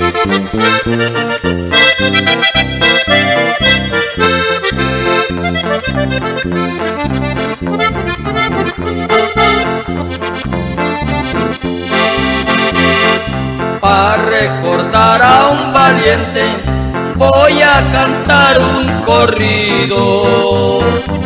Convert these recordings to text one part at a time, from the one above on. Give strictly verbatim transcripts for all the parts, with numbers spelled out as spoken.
Para recordar a un valiente voy a cantar un corrido.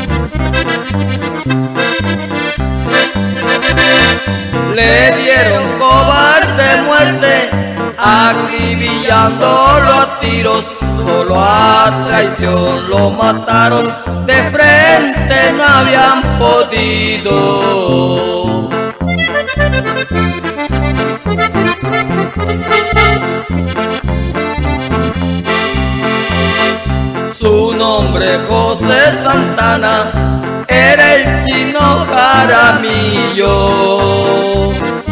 Le dieron cobarde muerte, acribillándolo a tiros, solo a traición lo mataron, de frente no habían podido. Su nombre José Santana, era el Chino Jaramillo.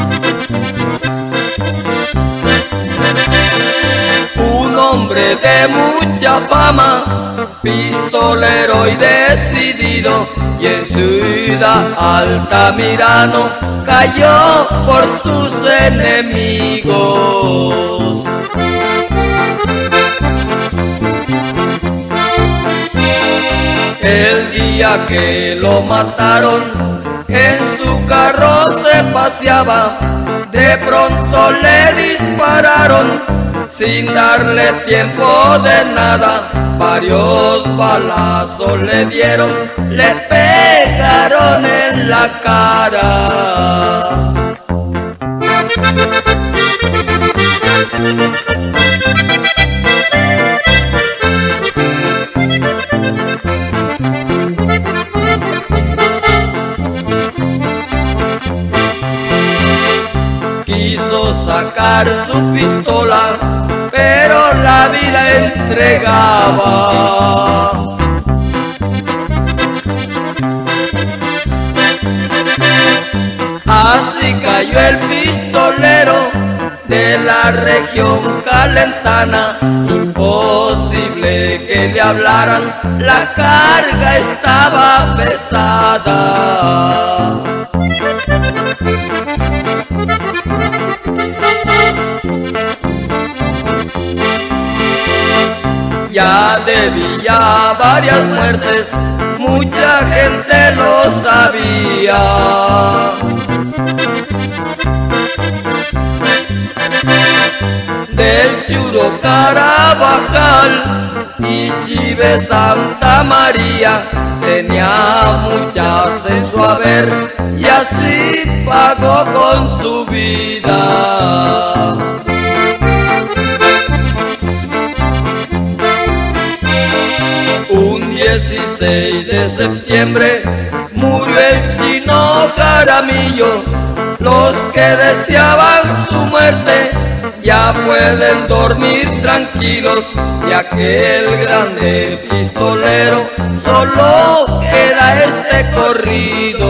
Un hombre de mucha fama, pistolero y decidido, y en Ciudad Altamirano cayó por sus enemigos. El día que lo mataron, en su carro se paseaba, de pronto le dispararon, sin darle tiempo de nada, varios balazos le dieron, le pegaron en la cara. Quiso sacar su pistola, pero la vida entregaba. Así cayó el pistolero de la región calentana, imposible que le hablaran, la carga estaba pesada. Ya debía varias muertes, mucha gente lo sabía. Del Churo Carabajal y Chive Santa María, tenía muchas en su haber y así pagó con su vida. Un dieciséis de septiembre murió el Chino Jaramillo. Los que deseaban su muerte ya pueden dormir tranquilos, y aquel grande pistolero solo queda este corrido.